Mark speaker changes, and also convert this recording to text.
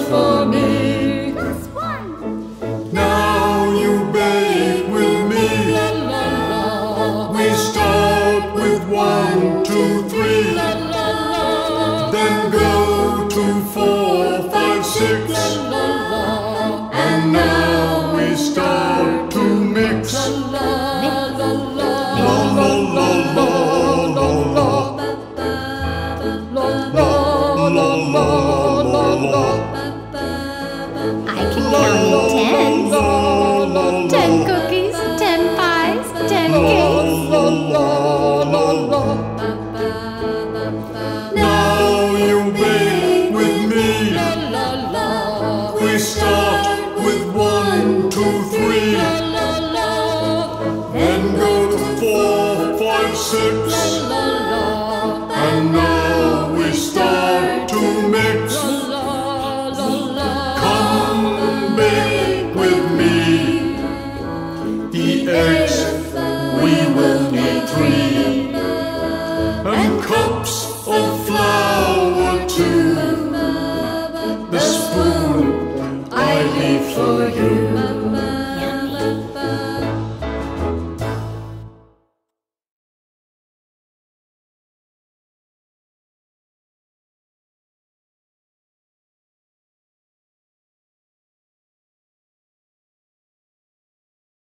Speaker 1: for me. Now you bake with me. We start with 1, 2, 3. Then go to 4, 5, 6. And now we start to mix.
Speaker 2: I can count